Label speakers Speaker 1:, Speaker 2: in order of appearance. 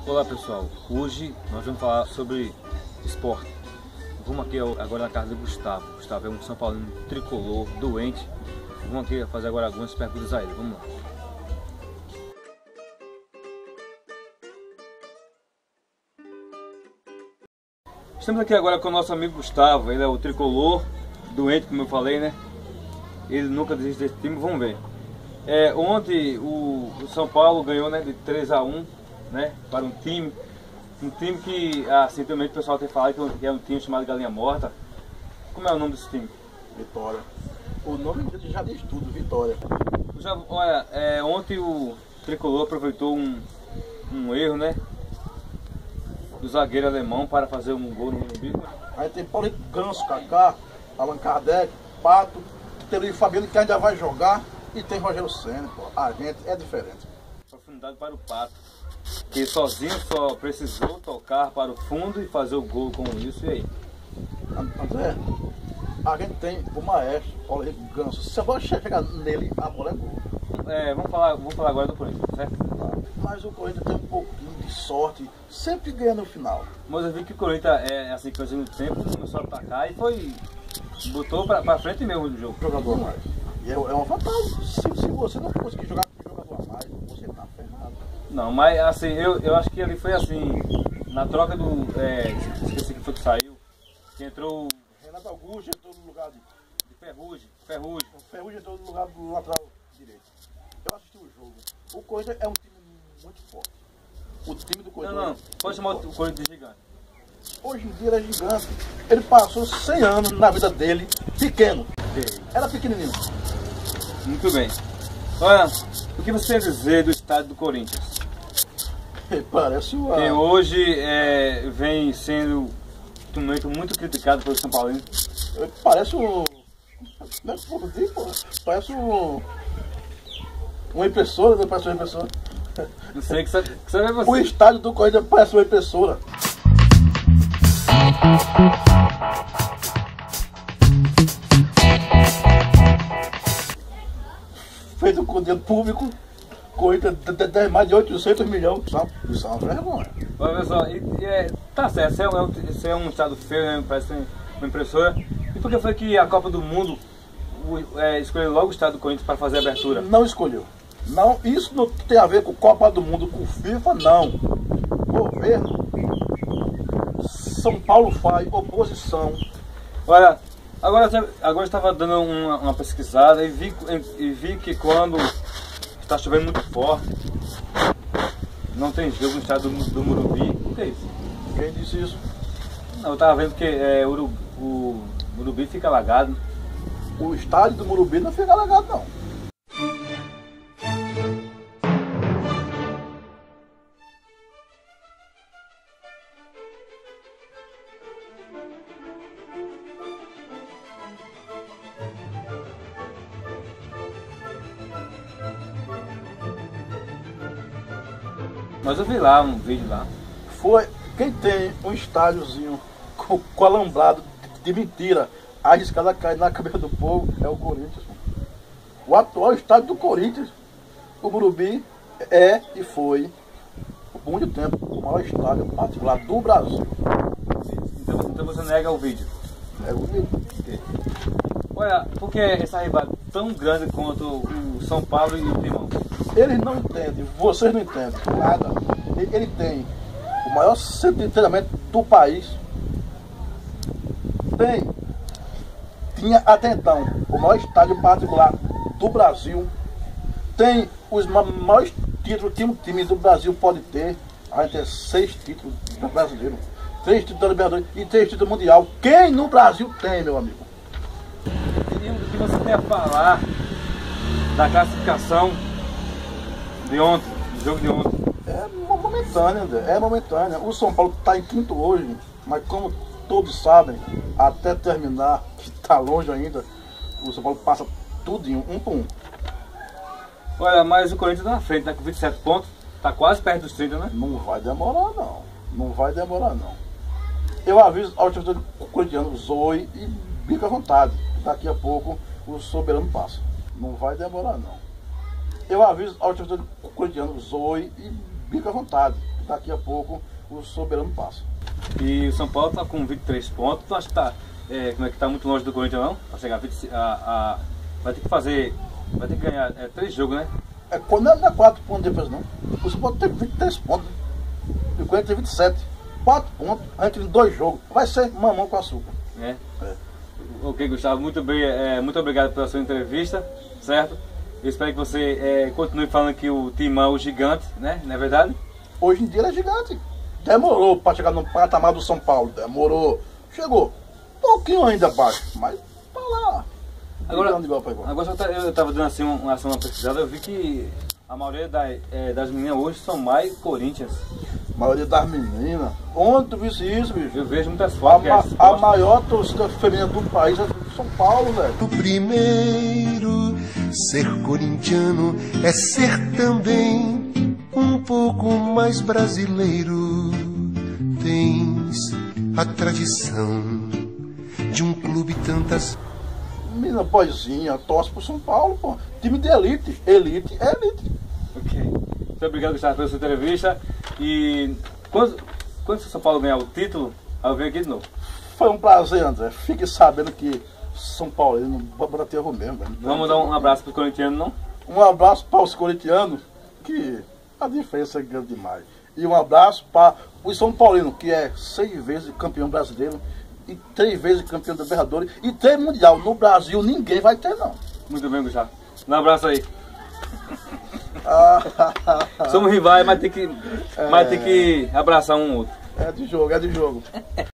Speaker 1: Olá pessoal, hoje nós vamos falar sobre esporte. Vamos aqui agora na casa do Gustavo. Gustavo é um São Paulino tricolor, doente. Vamos aqui fazer agora algumas perguntas a ele, vamos lá. Estamos aqui agora com o nosso amigo Gustavo, ele é o tricolor, doente como eu falei, né? Ele nunca desiste desse time, vamos ver. Ontem o São Paulo ganhou, né, de 3-1, né, para um time que, simplesmente o pessoal tem falado que é um time chamado Galinha Morta. Como é o nome desse time?
Speaker 2: Vitória. O nome dele já diz tudo, Vitória.
Speaker 1: Olha, ontem o tricolor aproveitou um erro, né, do zagueiro alemão para fazer um gol no Morumbi.
Speaker 2: Aí tem Paulinho, Ganso, Kaká, Allan Kardec, Pato, Terio Fabiano que ainda vai jogar e tem Rogério Ceni, pô. A gente é diferente.
Speaker 1: Profundidade para o Pato, que sozinho só precisou tocar para o fundo e fazer o gol com isso, e aí?
Speaker 2: André, a gente tem o maestro, Paulinho, Ganso. Se a bola chegar nele, a bola é gol.
Speaker 1: Vamos falar agora do Corinthians, certo?
Speaker 2: Mas o Corinthians tem um pouquinho de sorte, sempre ganha no final.
Speaker 1: Mas eu vi que o Corinthians assim que fazia no tempo, começou a atacar e botou pra frente mesmo o jogo.
Speaker 2: Jogador a mais. E é uma vantagem. Se você não conseguir jogar com jogador a mais, você tá ferrado.
Speaker 1: Não, mas assim, eu acho que ali foi assim, na troca do. Esqueci que foi que saiu, que entrou.
Speaker 2: Renato Augusto entrou no lugar de
Speaker 1: Ferrugem.
Speaker 2: O Ferrugem entrou no lugar do lateral direito. Eu assisti o jogo. O Corinthians é um time muito forte. O time do Corinthians.
Speaker 1: Não, pode chamar o Corinthians de gigante.
Speaker 2: Hoje em dia ele é gigante. Ele passou 100 anos na vida dele pequeno. Era pequenininho.
Speaker 1: Muito bem. Olha, o que você tem a dizer do estádio do Corinthians?
Speaker 2: Parece o.
Speaker 1: Que hoje vem sendo um momento muito criticado pelo São Paulo.
Speaker 2: Parece um. Parece uma impressora, não parece uma impressora.
Speaker 1: Não sei que você vê você.
Speaker 2: O estádio do Corinthians parece uma impressora. Feito com dinheiro público, Corinthians tem mais de 800 milhões. Isso é uma vergonha.
Speaker 1: Olha pessoal, tá certo, isso é um estado feio, né? Parece uma impressora. E por que foi que a Copa do Mundo escolheu logo o estado do Corinthians para fazer a abertura?
Speaker 2: Não escolheu. Não, isso não tem a ver com Copa do Mundo, com FIFA, não. Governo. São Paulo faz oposição.
Speaker 1: Olha, agora eu estava dando uma pesquisada e vi que quando está chovendo muito forte, não tem jogo no estado do Morumbi. O que é isso?
Speaker 2: Quem disse isso?
Speaker 1: Não, eu estava vendo que o Morumbi fica alagado.
Speaker 2: O estádio do Morumbi não fica alagado, não.
Speaker 1: Mas eu vi lá um vídeo lá.
Speaker 2: Foi quem tem um estádiozinho com alambrado de mentira, a escada cai na cabeça do povo, é o Corinthians. O atual estádio do Corinthians, o Morumbi, e foi, por muito tempo, o maior estádio particular do Brasil.
Speaker 1: Então você nega o vídeo?
Speaker 2: É o vídeo.
Speaker 1: Olha, por que essa rivalidade tão grande quanto o São Paulo e o Timão?
Speaker 2: Eles não entendem, vocês não entendem nada. Ele tem o maior centro de treinamento do país. Tinha até então o maior estádio particular do Brasil. Tem os maiores títulos que um time do Brasil pode ter. A gente tem 6 títulos brasileiros, 3 títulos da Libertadores e 3 títulos mundial. Quem no Brasil tem, meu amigo?
Speaker 1: E o que você tem a falar da classificação de ontem, do jogo de ontem?
Speaker 2: É momentânea, André, é momentânea. O São Paulo está em quinto hoje, mas como todos sabem, até terminar, que está longe ainda, o São Paulo passa tudo em um por um.
Speaker 1: Olha, mas o Corinthians tá na frente, né, com 27 pontos, tá quase perto dos 30, né?
Speaker 2: Não vai demorar não, não vai demorar não. Eu aviso ao torcedor corintiano, zoe e bica à vontade. Daqui a pouco o soberano passa. Não vai demorar não. Eu aviso ao torcedor corintiano, zoe e bica à vontade. daqui a pouco o soberano passa.
Speaker 1: E o São Paulo está com 23 pontos. Tu acha que tá, como é que tá muito longe do Corinthians não? Para chegar a vai ter que ganhar 3 jogos, né?
Speaker 2: Quando não é 4 pontos depois não. O São Paulo tem 23 pontos. E o Corinthians tem 27. 4 pontos, a gente tem 2 jogos. Vai ser mamão com açúcar.
Speaker 1: É. Ok, Gustavo, muito obrigado pela sua entrevista, certo? Eu espero que você continue falando que o Timão é o gigante, né? Não é verdade?
Speaker 2: Hoje em dia ele é gigante. Demorou para chegar no patamar do São Paulo. Demorou. Chegou. Um pouquinho ainda abaixo, mas tá lá.
Speaker 1: Agora eu estava dando assim uma pesquisada, eu vi que a maioria das meninas hoje são mais Corinthians.
Speaker 2: A maioria das meninas. Onde tu visse isso, bicho?
Speaker 1: Eu vejo muitas fotos.
Speaker 2: A maior torcida feminina do país é São Paulo, velho.
Speaker 3: O primeiro, ser corintiano é ser também um pouco mais brasileiro. Tens a tradição de um clube tantas...
Speaker 2: Menina boizinha, torce pro São Paulo, pô. Time de elite. Elite é elite.
Speaker 1: Ok. Muito obrigado, Gustavo, pela sua entrevista. E quando o São Paulo ganhar o título, eu venho aqui de novo.
Speaker 2: Foi um prazer, André. Fique sabendo que São Paulo não bateu erro mesmo, velho.
Speaker 1: Vamos dar um abraço pro corintiano, não?
Speaker 2: Um abraço para os corintianos, que a diferença é grande demais. E um abraço para o São Paulino, que é 6 vezes campeão brasileiro e 3 vezes campeão da Libertadores e 3 mundial. No Brasil ninguém vai ter, não.
Speaker 1: Muito bem, Gustavo. Um abraço aí. Somos rivais, mas tem que abraçar um outro.
Speaker 2: É de jogo, é de jogo.